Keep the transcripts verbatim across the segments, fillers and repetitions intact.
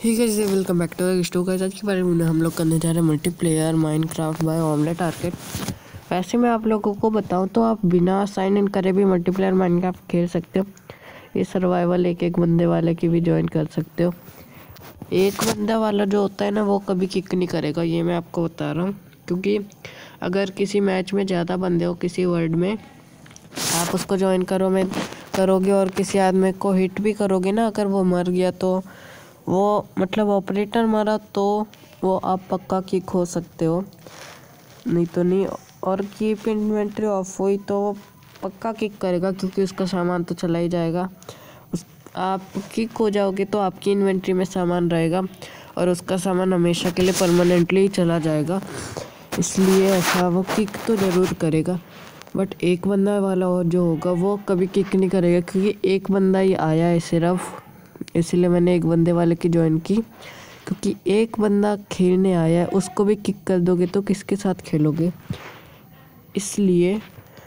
ठीक है जी, वेलकम बैक टू स्टो गाइस। आज के बारे में हम लोग करने जा रहे हैं multiplayer Minecraft by Omelette Arcade. वैसे मैं आप लोगों को बताऊं तो आप बिना साइन इन करे भी मल्टीप्लेयर माइनक्राफ्ट खेल सकते हो। ये सर्वाइवल एक एक बंदे वाले की भी ज्वाइन कर सकते हो। एक बंदा वाला जो होता है ना, वो कभी किक नहीं करेगा, ये मैं आपको बता रहा हूँ। क्योंकि अगर किसी मैच में ज़्यादा बंदे हो किसी वर्ल्ड में, आप उसको ज्वाइन करो में करोगे और किसी आदमी को हिट भी करोगे ना, अगर वो मर गया तो वो मतलब ऑपरेटर मरा तो वो आप पक्का किक हो सकते हो, नहीं तो नहीं। और कीप इन्वेंट्री ऑफ हुई तो वो पक्का किक करेगा, क्योंकि उसका सामान तो चला ही जाएगा। उस आप किक हो जाओगे तो आपकी इन्वेंट्री में सामान रहेगा और उसका सामान हमेशा के लिए परमानेंटली ही चला जाएगा। इसलिए ऐसा वो किक तो ज़रूर करेगा। बट एक बंदा वाला और जो होगा वो कभी किक नहीं करेगा, क्योंकि एक बंदा ही आया है सिर्फ, इसलिए मैंने एक बंदे वाले की ज्वाइन की। क्योंकि एक बंदा खेलने आया है, उसको भी किक कर दोगे तो किसके साथ खेलोगे, इसलिए।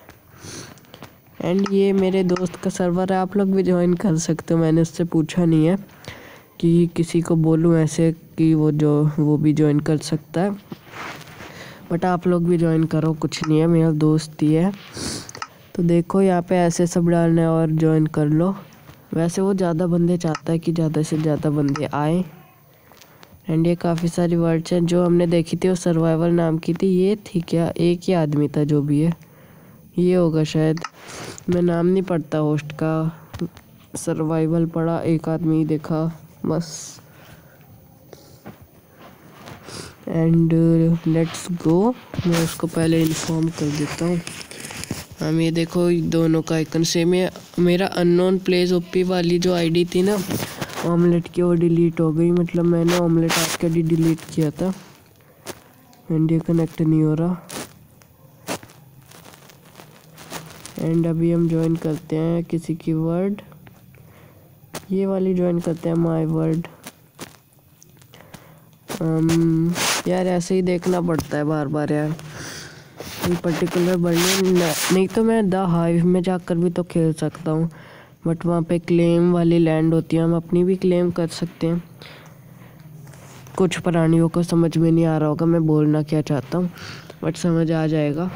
एंड ये मेरे दोस्त का सर्वर है, आप लोग भी ज्वाइन कर सकते हो। मैंने उससे पूछा नहीं है कि किसी को बोलूँ ऐसे कि वो जो वो भी ज्वाइन कर सकता है, बट आप लोग भी ज्वाइन करो, कुछ नहीं है, मेरा दोस्त ही है। तो देखो यहाँ पे ऐसे सब डालना है और ज्वाइन कर लो। वैसे वो ज़्यादा बंदे चाहता है कि ज़्यादा से ज़्यादा बंदे आए। एंड ये काफ़ी सारी वर्ड्स हैं जो हमने देखी थी, वो सर्वाइवल नाम की थी। ये थी क्या, एक ही आदमी था जो भी है, ये होगा शायद। मैं नाम नहीं पढ़ता होस्ट का, सर्वाइवल पढ़ा, एक आदमी ही देखा बस। एंड लेट्स गो, मैं उसको पहले इन्फॉर्म कर देता हूँ। हम ये देखो दोनों का आइकन सेम है। मेरा अननोन प्लेस ओपी वाली जो आईडी थी ना ऑमलेट की, वो डिलीट हो गई। मतलब मैंने ऑमलेट आर्केड ही डिलीट किया था। एंड ये कनेक्ट नहीं हो रहा। एंड अभी हम ज्वाइन करते हैं किसी की वर्ड, ये वाली ज्वाइन करते हैं, माय वर्ड। um, यार ऐसे ही देखना पड़ता है बार बार यार, कोई पर्टिकुलर बढ़िया नहीं तो मैं द हाइव में जाकर भी तो खेल सकता हूँ, बट वहाँ पे क्लेम वाली लैंड होती है, हम अपनी भी क्लेम कर सकते हैं। कुछ प्राणियों को समझ में नहीं आ रहा होगा मैं बोलना क्या चाहता हूँ, बट समझ आ जाएगा।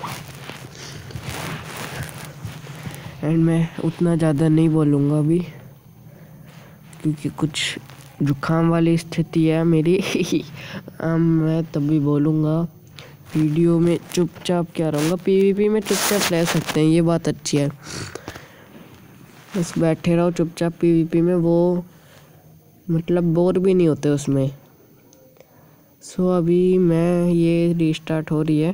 एंड मैं उतना ज़्यादा नहीं बोलूँगा अभी, क्योंकि कुछ जुकाम वाली स्थिति है मेरी। मैं तभी बोलूँगा, वीडियो में चुपचाप क्या रहूँगा। पीवीपी में चुपचाप रह सकते हैं, ये बात अच्छी है, बस बैठे रहो चुपचाप पीवीपी में, वो मतलब बोर भी नहीं होते उसमें। सो अभी मैं ये रीस्टार्ट हो रही है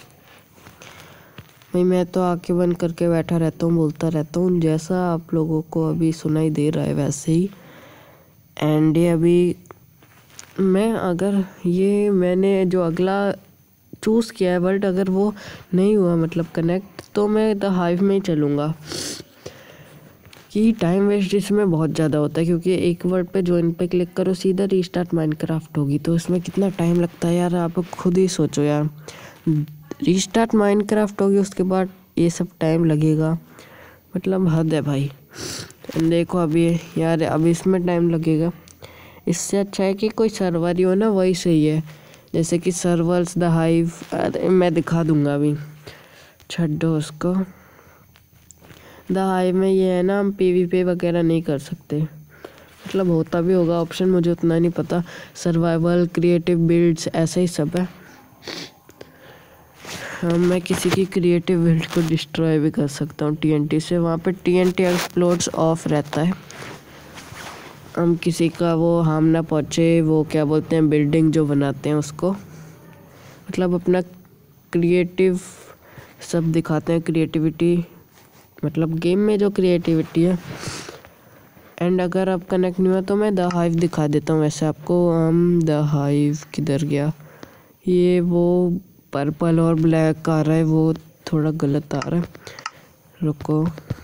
भाई, मैं तो आंखें बंद करके बैठा रहता हूँ, बोलता रहता हूँ, जैसा आप लोगों को अभी सुनाई दे रहा है वैसे ही। एंड ये अभी मैं अगर ये मैंने जो अगला चूज़ किया है वर्ड, अगर वो नहीं हुआ मतलब कनेक्ट, तो मैं द हाइव में ही चलूँगा। कि टाइम वेस्ट इसमें बहुत ज़्यादा होता है, क्योंकि एक वर्ड पे ज्वाइन पे क्लिक करो सीधा रीस्टार्ट माइनक्राफ्ट होगी, तो इसमें कितना टाइम लगता है यार, आप खुद ही सोचो यार। रीस्टार्ट माइनक्राफ्ट होगी, उसके बाद ये सब टाइम लगेगा, मतलब हद है भाई। देखो अभी यार, अभी इसमें टाइम लगेगा। इससे अच्छा है कि कोई सर्वर ही हो ना, वही सही है। जैसे कि सर्वर्स द हाइव, अरे मैं दिखा दूंगा अभी, छड्डो उसको। द हाइव में ये है ना, हम पीवीपी वगैरह नहीं कर सकते, मतलब होता भी होगा ऑप्शन, मुझे उतना नहीं पता। सर्वाइवल, क्रिएटिव बिल्ड्स, ऐसा ही सब है। हाँ, मैं किसी की क्रिएटिव बिल्ड को डिस्ट्रॉय भी कर सकता हूँ टीएनटी से, वहाँ पे टीएनटी एक्सप्लोड्स ऑफ रहता है। हम किसी का वो हार्म ना पहुँचे, वो क्या बोलते हैं, बिल्डिंग जो बनाते हैं उसको, मतलब अपना क्रिएटिव सब दिखाते हैं, क्रिएटिविटी, मतलब गेम में जो क्रिएटिविटी है। एंड अगर आप कनेक्ट नहीं हुआ तो मैं द हाइव दिखा देता हूँ वैसे आपको। हम द हाइव किधर गया, ये वो पर्पल और ब्लैक आ रहा है, वो थोड़ा गलत आ रहा है, रुको।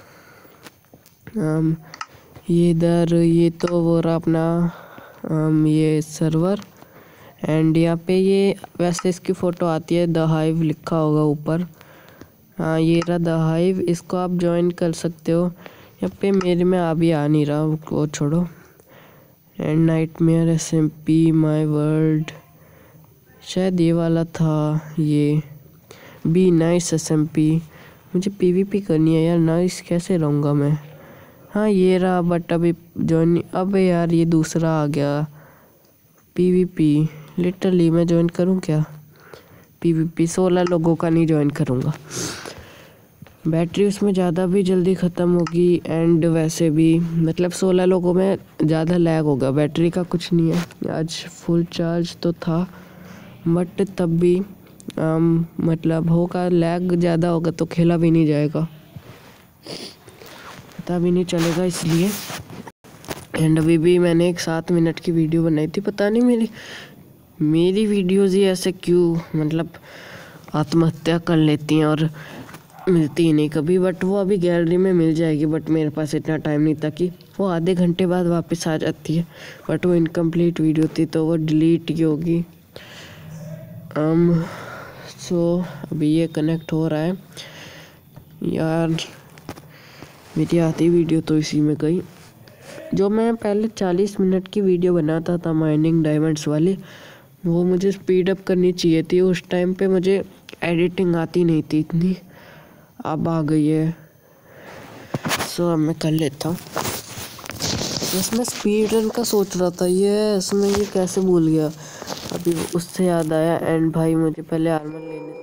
हम ये इधर, ये तो वो रहा अपना um, ये सर्वर। एंड यहाँ पे ये वैसे इसकी फ़ोटो आती है, द हाइव लिखा होगा ऊपर। हाँ ये रहा द हाइव, इसको आप ज्वाइन कर सकते हो। यहाँ पे मेरे में अभी आ नहीं रहा, वो छोड़ो। And nightmare, S M P, my world, शायद ये वाला था। ये be nice, S M P. मुझे पीवीपी करनी है यार, नाइस कैसे रहूँगा मैं। हाँ ये रहा, बट अभी ज्वाइन, अब यार ये दूसरा आ गया पीवीपी। लिटरली मैं ज्वाइन करूँ क्या पीवीपी? सोलह लोगों का नहीं ज्वाइन करूँगा, बैटरी उसमें ज़्यादा भी जल्दी ख़त्म होगी। एंड वैसे भी मतलब सोलह लोगों में ज़्यादा लैग होगा, बैटरी का कुछ नहीं है। आज फुल चार्ज तो था, बट तब भी आम, मतलब होगा लैग ज़्यादा होगा तो खेला भी नहीं जाएगा, पता भी नहीं चलेगा इसलिए। एंड अभी भी मैंने एक सात मिनट की वीडियो बनाई थी, पता नहीं मेरी मेरी वीडियोज़ ही ऐसे क्यों मतलब आत्महत्या कर लेती हैं और मिलती ही नहीं कभी। बट वो अभी गैलरी में मिल जाएगी, बट मेरे पास इतना टाइम नहीं था कि वो आधे घंटे बाद वापस आ जाती है। बट वो इनकम्प्लीट वीडियो थी तो वो डिलीट की होगी। um, सो so, अभी ये कनेक्ट हो रहा है यार। मेरी आधी वीडियो तो इसी में गई। जो मैं पहले चालीस मिनट की वीडियो बनाता था माइनिंग डायमंड्स वाली, वो मुझे स्पीड अप करनी चाहिए थी। उस टाइम पे मुझे एडिटिंग आती नहीं थी इतनी, अब आ गई है। सो अब मैं कर लेता हूँ। इसमें स्पीड रन का सोच रहा था, ये इसमें ये कैसे भूल गया। अभी उससे याद आया। एंड भाई मुझे पहले आर्मर लेने।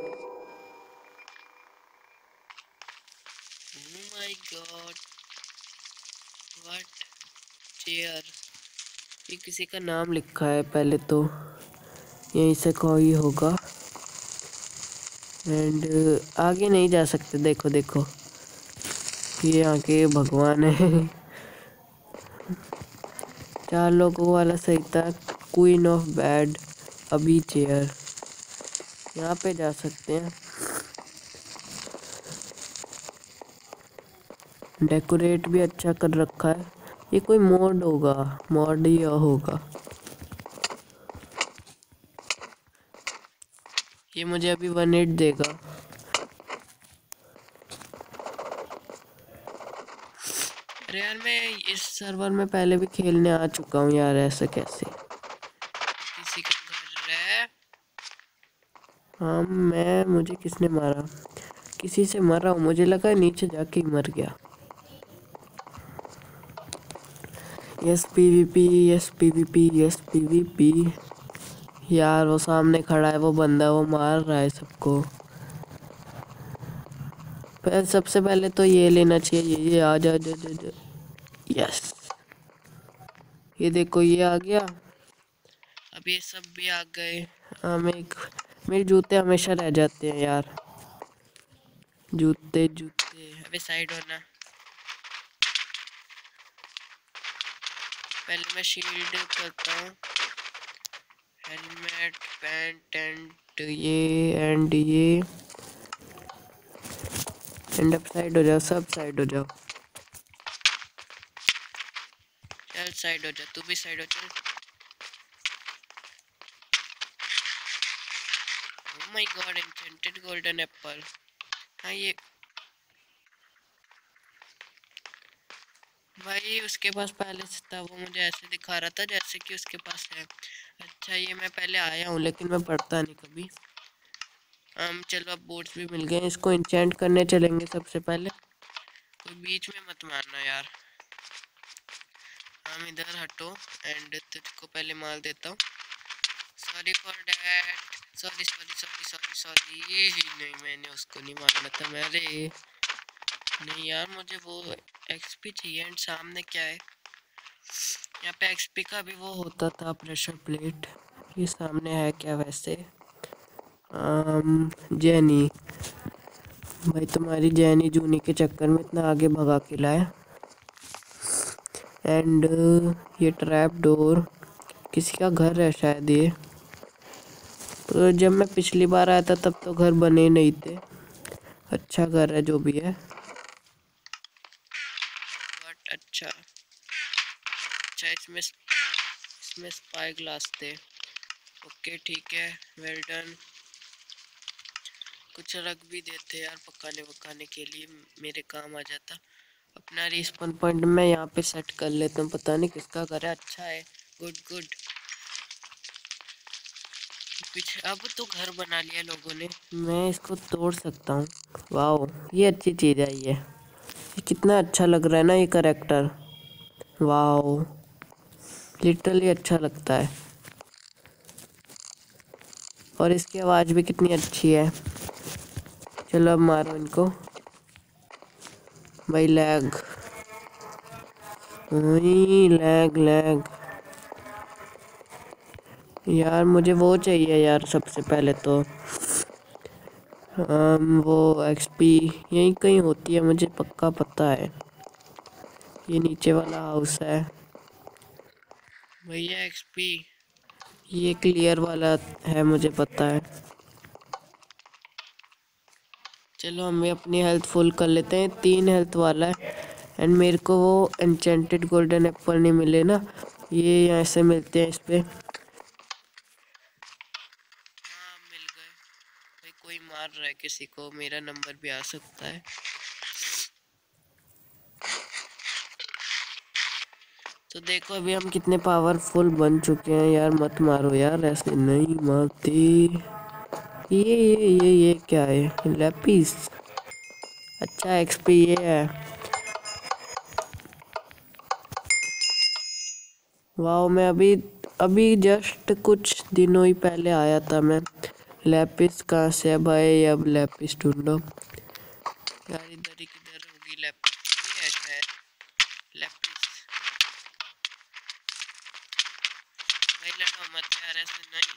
Oh my god, what chair, ये किसी का नाम लिखा है पहले तो, यहीं से कोई होगा। एंड आगे नहीं जा सकते, देखो देखो ये आगे भगवान है। चार लोगों वाला सही था, क्वीन ऑफ बैड। अभी चेयर, यहाँ पे जा सकते हैं। डेकोरेट भी अच्छा कर रखा है, ये कोई मॉड होगा, मॉड ही होगा। ये मुझे अभी वन एट देगा। अरे यार मैं इस सर्वर में पहले भी खेलने आ चुका हूँ यार, ऐसे कैसे? किसी का घर है? हाँ मैं, मुझे किसने मारा? किसी से मरा हूँ, मुझे लगा नीचे जाके ही मर गया। Yes PVP, yes PVP, yes PVP. यार वो सामने खड़ा है वो बंदा, वो मार रहा है सबको। पहले सबसे पहले तो ये लेना चाहिए, ये ये आ जा जा जा जा। यस, ये देखो ये आ गया। अब ये सब भी आ गए। हम एक, मेरे जूते हमेशा रह जाते हैं यार, जूते जूते। अबे साइड होना, पहले मैं शील्ड करता हूँ, हेलमेट, पैंट एंड ये एंड ये। एंड अब साइड हो जाओ, सब साइड हो जाओ, चल साइड हो जा, तू भी साइड हो चल। Oh my god, enchanted golden apple. हाँ ये भाई उसके पास पहले से था, वो मुझे ऐसे दिखा रहा था जैसे कि उसके पास है। अच्छा ये मैं पहले आया हूँ लेकिन मैं पढ़ता नहीं कभी। हम चलो अब बोर्ड्स भी मिल गए, इसको इंचेंट करने चलेंगे सबसे पहले। कोई बीच में मत मारना यार, हम इधर हटो। एंड तुझको पहले मार देता हूँ, sorry for that, sorry sorry sorry sorry sorry. नहीं मैंने उसको नहीं मारना था मेरे, नहीं यार मुझे वो एक्सपी चाहिए। एंड सामने क्या है, यहाँ पे एक्सपी का भी वो होता था प्रेशर प्लेट। ये सामने है क्या वैसे? आम, जैनी भाई, तुम्हारी जैनी जूनी के चक्कर में इतना आगे भगा के लाया। एंड ये ट्रैप डोर, किसी का घर है शायद ये। तो जब मैं पिछली बार आया था तब तो घर बने नहीं थे। अच्छा घर है जो भी है, बट अच्छा अच्छा इसमें इसमें स्पाई ग्लास थे। ओके ठीक है, वेल डन। कुछ रख भी देते यार पकाने वकाने के लिए, मेरे काम आ जाता। अपना रिस्पॉन पॉइंट मैं यहाँ पे सेट कर लेता हूँ, पता नहीं किसका घर है। अच्छा है गुड गुड। पीछे अब तो घर बना लिया लोगों ने, मैं इसको तोड़ सकता हूँ। वाओ, ये अच्छी चीज़ है। ये ये कितना अच्छा लग रहा है ना ये करेक्टर। वाओ, लिटरली अच्छा लगता है। और इसकी आवाज़ भी कितनी अच्छी है। चलो अब मारो इनको। भाई लैग, लैग लैग यार, मुझे वो चाहिए यार। सबसे पहले तो um, वो एक्सपी यहीं कहीं होती है, मुझे पक्का पता है। ये नीचे वाला हाउस है भैया। एक्सपी ये क्लियर वाला है, मुझे पता है। चलो हम भी अपनी हेल्थ फुल कर लेते हैं। तीन हेल्थ वाला है। एंड मेरे को वो एन्चेंटेड गोल्डन एप्पल नहीं मिले ना, ये यहाँ से मिलते हैं इस पे। हाँ मिल गए। भाई कोई मार रहा है किसी को, मेरा नंबर भी आ सकता है। तो देखो अभी हम कितने पावरफुल बन चुके हैं यार। मत मारो यार, ऐसे नहीं मारते। ये ये ये ये क्या है? लैपिस। अच्छा एक्सपी ये है। वाओ, मैं अभी अभी जस्ट कुछ दिनों ही पहले आया था मैं। लैपिस कहाँ से है भाई? अब लैपिस ढूंढो यार। इधर ही किधर होगी लैपिस? ये है शायद लैपिस। भाई लड़ो मत यार, ऐसे नहीं।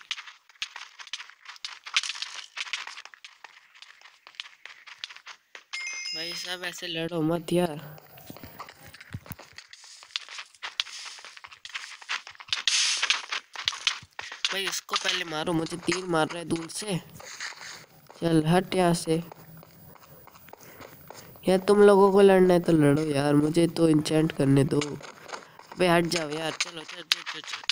भाई साहब ऐसे लड़ो मत यार। भाई इसको पहले मारो, मुझे तीर मार रहा है दूर से। चल हट यहाँ से यार। तुम लोगों को लड़ना है तो लड़ो यार, मुझे तो इंचेंट करने दो। भाई हट जाओ यार। चलो चल चल चल चल।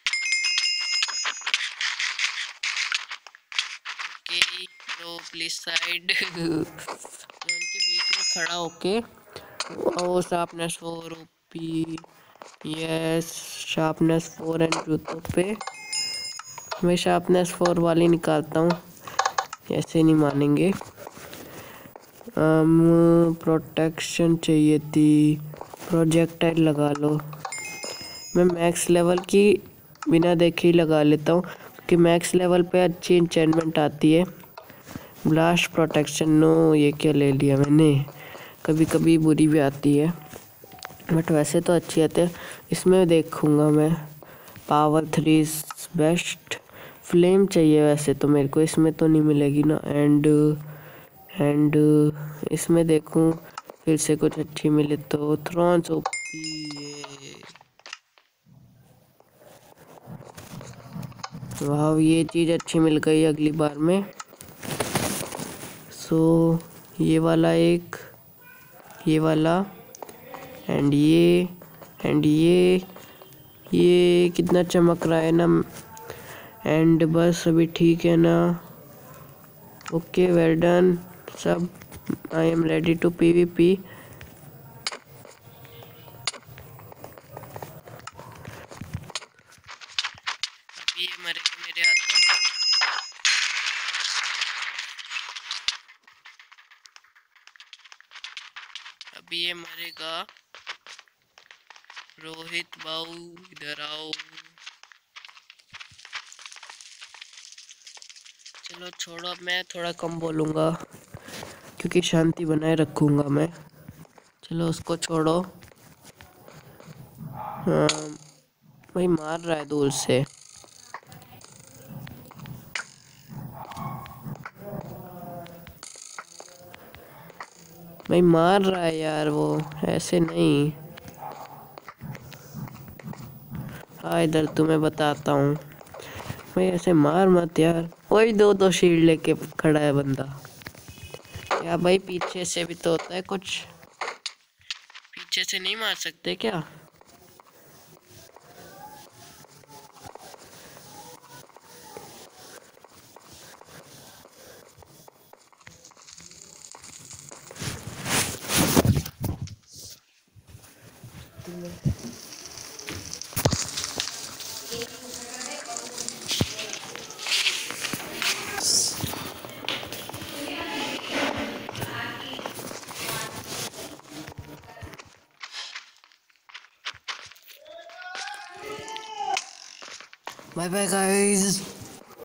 Okay bro please side. उनके बीच में खड़ा होके oh sharpness four OP. Yes sharpness four and जूतों पे मैं शार्पनेस फोर वाली निकालता हूँ। ऐसे नहीं मानेंगे। um, प्रोटेक्शन चाहिए थी, प्रोजेक्टाइल लगा लो। मैं मैक्स लेवल की बिना देखे ही लगा लेता हूँ, क्योंकि मैक्स लेवल पे अच्छी इंचेंटमेंट आती है। ब्लास्ट प्रोटेक्शन, नो ये क्या ले लिया मैंने। कभी कभी बुरी भी आती है, बट वैसे तो अच्छी आती है। इसमें देखूँगा मैं। Power three best. फ्लेम चाहिए वैसे तो मेरे को, इसमें तो नहीं मिलेगी ना। एंड एंड इसमें देखूं फिर से कुछ अच्छी मिले तो। Thorns OP. ये वाह, ये चीज़ अच्छी मिल गई अगली बार में। सो ये वाला एक, ये वाला एंड ये एंड ये ये कितना चमक रहा है ना। एंड बस अभी ठीक है ना। ओके वेल डन सब। I am ready to PVP. अभी ये मरेगा मेरे हाथों। अभी ये मरेगा। रोहित बाऊ इधर आओ। चलो छोड़ो, अब मैं थोड़ा कम बोलूँगा क्योंकि शांति बनाए रखूँगा मैं। चलो उसको छोड़ो। हाँ भाई मार रहा है दूर से। भाई मार रहा है यार वो, ऐसे नहीं। हाँ इधर तुम्हें बताता हूँ। भाई ऐसे मार मत यार। वही दो दो शील्ड लेके खड़ा है बंदा। या भाई पीछे से भी तो होता है कुछ, पीछे से नहीं मार सकते क्या? Bye bye guys.